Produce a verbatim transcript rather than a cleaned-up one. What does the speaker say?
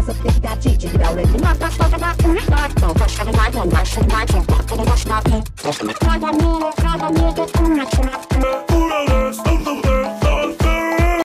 so if you got G, check it out, let me know. That's what I got.